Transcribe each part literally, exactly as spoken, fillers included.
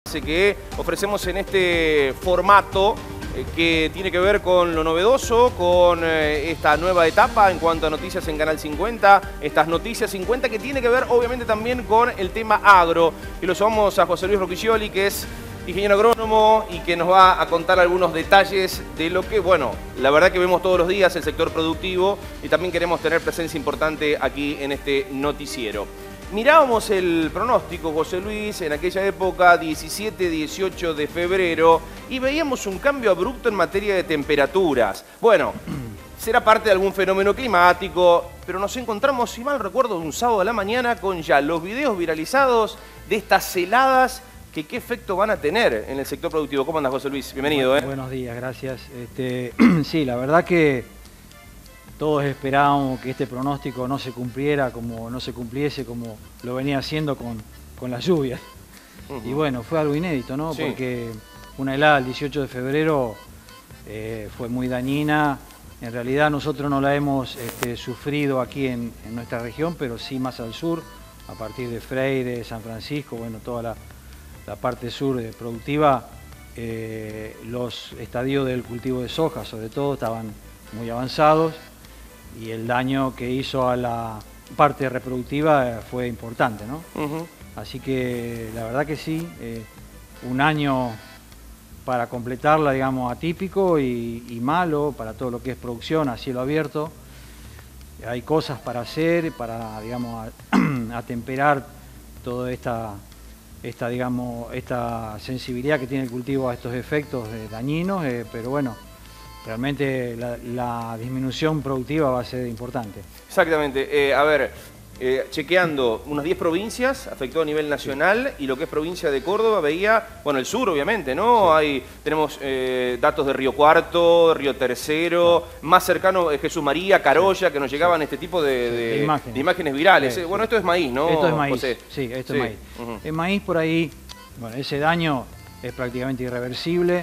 que ofrecemos en este formato eh, que tiene que ver con lo novedoso, con eh, esta nueva etapa en cuanto a noticias en Canal cincuenta, estas noticias cincuenta que tiene que ver obviamente también con el tema agro. Y lo llamamos a José Luis Roquiccioli, que es ingeniero agrónomo y que nos va a contar algunos detalles de lo que, bueno, la verdad que vemos todos los días el sector productivo y también queremos tener presencia importante aquí en este noticiero. Mirábamos el pronóstico, José Luis, en aquella época, diecisiete, dieciocho de febrero, y veíamos un cambio abrupto en materia de temperaturas. Bueno, será parte de algún fenómeno climático, pero nos encontramos, si mal recuerdo, un sábado a la mañana con ya los videos viralizados de estas heladas que qué efecto van a tener en el sector productivo. ¿Cómo andas, José Luis? Bienvenido. Bueno, ¿eh? Buenos días, gracias. Este, sí, la verdad que todos esperábamos que este pronóstico no se cumpliera, como no se cumpliese como lo venía haciendo con, con las lluvias. Uh-huh. Y bueno, fue algo inédito, ¿no? Sí. Porque una helada el dieciocho de febrero eh, fue muy dañina. En realidad nosotros no la hemos este, sufrido aquí en, en nuestra región, pero sí más al sur, a partir de Freire, San Francisco, bueno, toda la, la parte sur eh, productiva. Eh, los estadios del cultivo de soja, sobre todo, estaban muy avanzados. Y el daño que hizo a la parte reproductiva fue importante, ¿no? Uh-huh. Así que la verdad que sí, eh, un año para completarla, digamos, atípico y, y malo para todo lo que es producción a cielo abierto. Hay cosas para hacer, para, digamos, atemperar toda esta, esta, digamos, esta sensibilidad que tiene el cultivo a estos efectos eh, dañinos, eh, pero bueno, realmente la, la disminución productiva va a ser importante. Exactamente. Eh, a ver, eh, chequeando, unas diez provincias afectó a nivel nacional y lo que es provincia de Córdoba veía, bueno, el sur obviamente, ¿no? Sí. Hay, tenemos eh, datos de Río Cuarto, Río Tercero, más cercano eh, Jesús María, Carolla, sí, que nos llegaban sí. este tipo de, de, de, imágenes. de imágenes virales. Sí, bueno, sí. esto es maíz, ¿no, Esto es maíz, José? Sí, esto sí. es maíz. Uh-huh. El maíz por ahí, bueno, ese daño es prácticamente irreversible.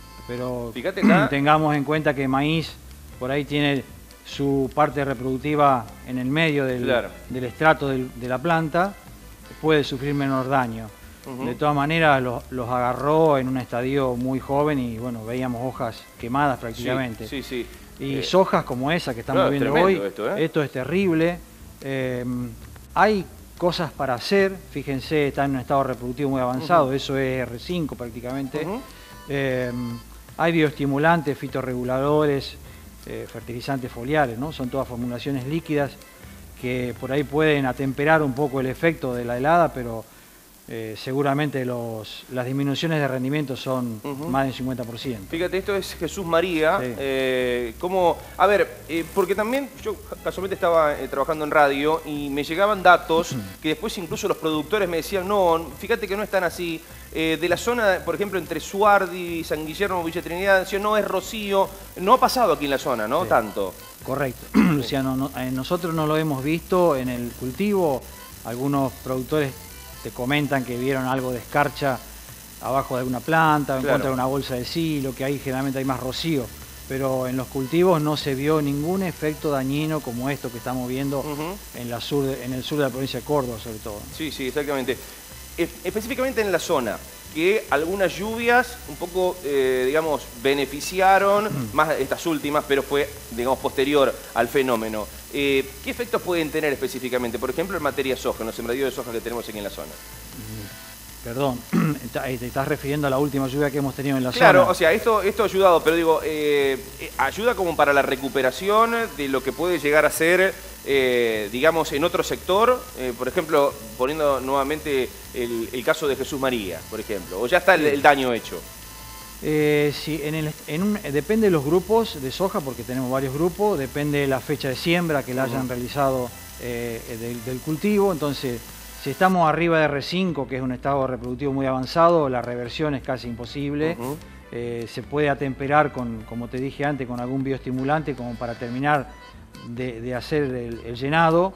Pero fíjate acá, tengamos en cuenta que maíz por ahí tiene su parte reproductiva en el medio del, claro. del estrato del, de la planta, puede sufrir menor daño. Uh-huh. De todas maneras los, los agarró en un estadio muy joven y bueno, veíamos hojas quemadas prácticamente. Sí, sí, sí. Y eh, sojas como esa que estamos claro, viendo hoy, esto, ¿eh? esto es terrible. Eh, hay cosas para hacer, fíjense, está en un estado reproductivo muy avanzado, uh-huh. eso es R cinco prácticamente. Uh-huh. eh, Hay bioestimulantes, fitorreguladores, eh, fertilizantes foliares, ¿no? Son todas formulaciones líquidas que por ahí pueden atemperar un poco el efecto de la helada, pero eh, seguramente los, las disminuciones de rendimiento son uh-huh. más del cincuenta por ciento. Fíjate, esto es Jesús María. Sí. Eh, como, a ver, eh, porque también yo casualmente estaba eh, trabajando en radio y me llegaban datos que después incluso los productores me decían, no, fíjate que no están así. Eh, de la zona, por ejemplo, entre Suardi, San Guillermo, Villa Trinidad, no es Rocío, no ha pasado aquí en la zona, ¿no? Sí. Tanto. Correcto, Luciano, no, eh, nosotros no lo hemos visto en el cultivo, algunos productores te comentan que vieron algo de escarcha abajo de alguna planta, en claro. contra de una bolsa de silo, que ahí generalmente hay más rocío, pero en los cultivos no se vio ningún efecto dañino como esto que estamos viendo uh-huh. en, la sur de, en el sur de la provincia de Córdoba, sobre todo. Sí, sí, exactamente. Específicamente en la zona, que algunas lluvias un poco, eh, digamos, beneficiaron, mm. más estas últimas, pero fue, digamos, posterior al fenómeno. Eh, ¿Qué efectos pueden tener específicamente? Por ejemplo, en materia de soja, en los sembradíos de soja que tenemos aquí en la zona. Perdón, te estás refiriendo a la última lluvia que hemos tenido en la claro, zona. Claro, o sea, esto, esto ha ayudado, pero digo, eh, ayuda como para la recuperación de lo que puede llegar a ser, eh, digamos, en otro sector, eh, por ejemplo, poniendo nuevamente el, el caso de Jesús María, por ejemplo, o ya está el, el daño hecho. Eh, sí, en el, en un, depende de los grupos de soja, porque tenemos varios grupos, depende de la fecha de siembra que la hayan uh-huh. realizado eh, del, del cultivo, entonces... Si estamos arriba de R cinco, que es un estado reproductivo muy avanzado, la reversión es casi imposible. Uh-huh. eh, se puede atemperar, con, como te dije antes, con algún bioestimulante como para terminar de, de hacer el, el llenado.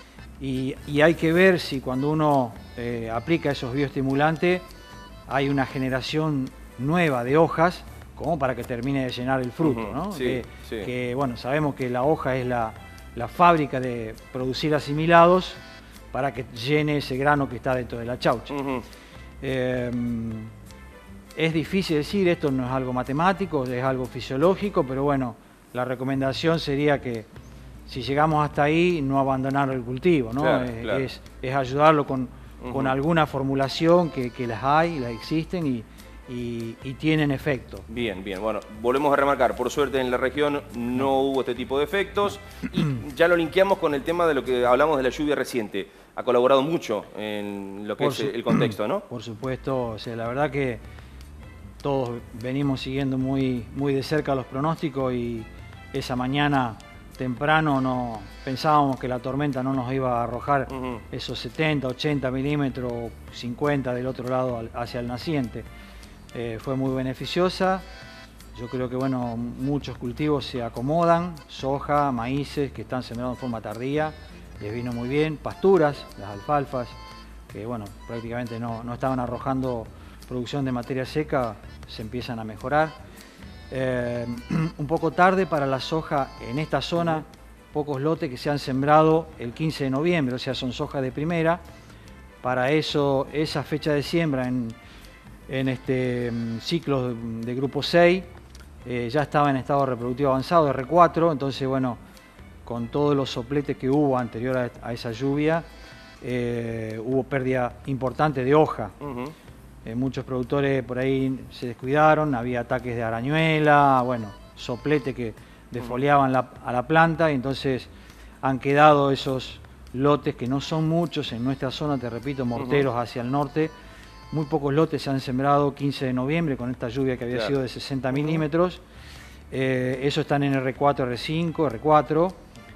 Y, y hay que ver si cuando uno eh, aplica esos bioestimulantes hay una generación nueva de hojas como para que termine de llenar el fruto, uh-huh. ¿no? Sí, que, sí. que, bueno, sabemos que la hoja es la, la fábrica de producir asimilados para que llene ese grano que está dentro de la chaucha. Uh-huh. eh, es difícil decir, esto no es algo matemático, es algo fisiológico, pero bueno, la recomendación sería que si llegamos hasta ahí, no abandonar el cultivo, ¿no? Claro, es, claro. Es, es ayudarlo con, uh-huh. con alguna formulación que, que las hay, las existen y, y, y tienen efecto. Bien, bien. Bueno, volvemos a remarcar, por suerte en la región no hubo este tipo de efectos y ya lo linkeamos con el tema de lo que hablamos de la lluvia reciente. Ha colaborado mucho en lo que por es su... el contexto, ¿no? Por supuesto, o sea, la verdad que todos venimos siguiendo muy, muy de cerca los pronósticos y esa mañana temprano no pensábamos que la tormenta no nos iba a arrojar uh-huh. esos setenta, ochenta milímetros, cincuenta del otro lado hacia el naciente. Eh, fue muy beneficiosa. Yo creo que bueno, muchos cultivos se acomodan, soja, maíces que están sembrados en forma tardía, les vino muy bien, pasturas, las alfalfas, que bueno, prácticamente no, no estaban arrojando producción de materia seca, se empiezan a mejorar. Eh, un poco tarde para la soja en esta zona, pocos lotes que se han sembrado el quince de noviembre, o sea, son soja de primera. Para eso, esa fecha de siembra en, en este ciclo de, de grupo seis, eh, ya estaba en estado reproductivo avanzado, R cuatro, entonces bueno, con todos los sopletes que hubo anterior a, a esa lluvia, eh, hubo pérdida importante de hoja. Uh-huh. Eh, muchos productores por ahí se descuidaron, había ataques de arañuela, bueno, soplete que defoliaban la, a la planta y entonces han quedado esos lotes que no son muchos en nuestra zona, te repito, morteros uh-huh. hacia el norte. Muy pocos lotes se han sembrado quince de noviembre con esta lluvia que había claro. sido de sesenta milímetros. Eh, eso están en R cuatro, R cinco, R cuatro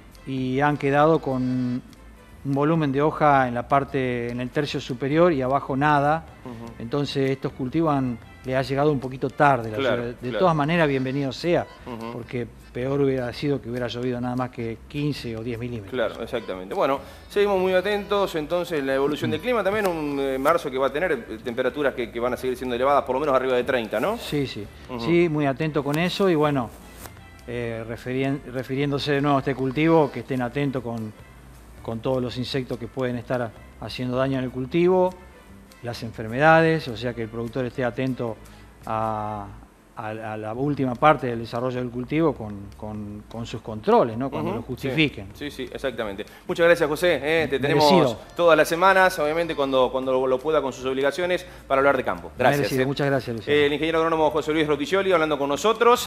y han quedado con un volumen de hoja en la parte, en el tercio superior y abajo nada. Uh-huh. Entonces estos cultivos han, le ha llegado un poquito tarde. Claro, la lluvia. De claro. todas maneras, bienvenido sea, uh-huh. porque peor hubiera sido que hubiera llovido nada más que quince o diez milímetros. Claro, exactamente. Bueno, seguimos muy atentos entonces la evolución del clima. También un eh, marzo que va a tener eh, temperaturas que, que van a seguir siendo elevadas, por lo menos arriba de treinta, ¿no? Sí, sí. Uh-huh. Sí, muy atento con eso y bueno, eh, referien, refiriéndose de nuevo a este cultivo, que estén atentos con, con todos los insectos que pueden estar haciendo daño en el cultivo, las enfermedades, o sea que el productor esté atento a, a, a la última parte del desarrollo del cultivo con, con, con sus controles, ¿no? Cuando uh-huh. lo justifiquen. Sí, sí, sí, exactamente. Muchas gracias, José. ¿eh? Te tenemos Merecido. todas las semanas, obviamente cuando, cuando lo pueda con sus obligaciones, para hablar de campo. Gracias. Merecido. ¿eh? Muchas gracias, Luciano. El ingeniero agrónomo José Luis Roticioli hablando con nosotros.